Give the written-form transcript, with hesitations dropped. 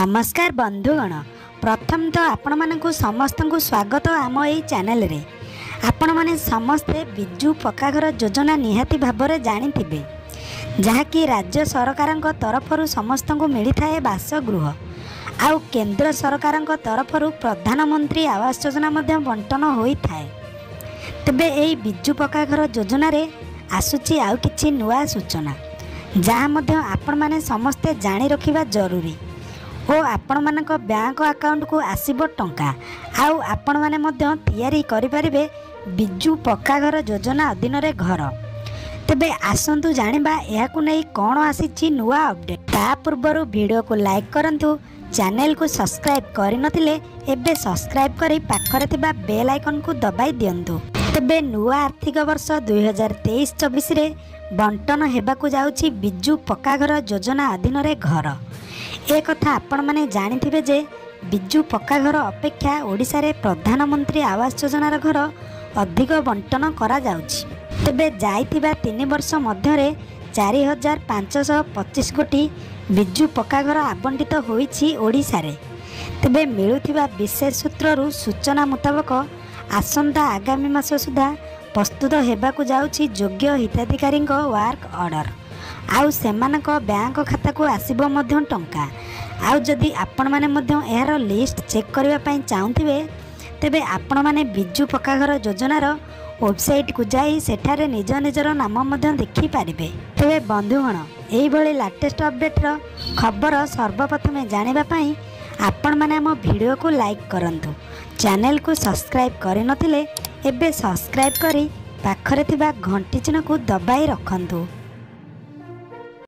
नमस्कार बंधुगण। प्रथम तो आपण मानकु समस्त को स्वागत आम यही चैनल रे। आपण माने समस्ते बिजु पक्का घर योजना निहाती भाबरे जानी थिबे, जहाँकि राज्य सरकार तरफरु समस्त को मिलता है बासगृह। आउ केंद्र सरकार तरफरु प्रधानमंत्री आवास योजना मध्य बंटन होता है। तेबे एई बिजु पक्का घर योजना रे आसुची आउ किछि नुआ सूचना, जहाँ मध्य आपण माने समस्ते जानी रखिबा जरूरी। ओ आपण मानक बैंक अकाउंट को आसीबो टंका, आउ आपण माने मध्य तैयारी करि परिबे बिजु पक्का घर योजना अधीन रे घर। तेबे आसंतु जानिबा एहाकु नै कोन आसीछि नुआ अपडेट। ता पूर्वरु वीडियो को लाइक करंतु, चैनल को सब्सक्राइब करि नथिले एबे सब्सक्राइब करि पाखरे थिबा बेल आइकन को दबाई दियंतु। तेबे नुआ आर्थिक वर्ष 2023-24 रे बंटन हेबाकु जाउछि बिजु पक्का घर योजना अधीन रे घर। एक कथा आपण माने जानिथिबे जे बिजु पक्का घर अपेक्षा ओडिसा रे प्रधानमंत्री आवास योजनार घर अधिक बंटन करा जाउछि। तेबे जाइथिबा 3 वर्ष मध्य रे 4525 कोटी बिजु पक्का घर आवंटित होईछि ओडिसा रे। तेबे मिलुथिबा विशेष सूत्ररु सूचना मुताबक आसंता आगामी मास सुधा प्रस्तुत हेबाकु जाउछि योग्य हिताधिकारी वर्क ऑर्डर। आउ सेमानक बैंक खाता को आसीबो मध्य टंका। आउ जदि आपण माने मध्य एहार लिस्ट चेक करबा पई चाहुथिबे, तेबे आपण माने बिजु पक्का घर योजनार वेबसाइट को जाई सेठारे निज निजर नाम मध्य देखि पारिबे। तेबे बंधुगण, एही भली लेटेस्ट अपडेट रो खबर सर्वप्रथमे जानिबा पई आपण माने हम वीडियो को लाइक करंतु। चैनल को सब्सक्राइब करि नथिले एबे सब्सक्राइब करी पाखरे थिबा घंटी चिन्ह को दबाई रखंतु।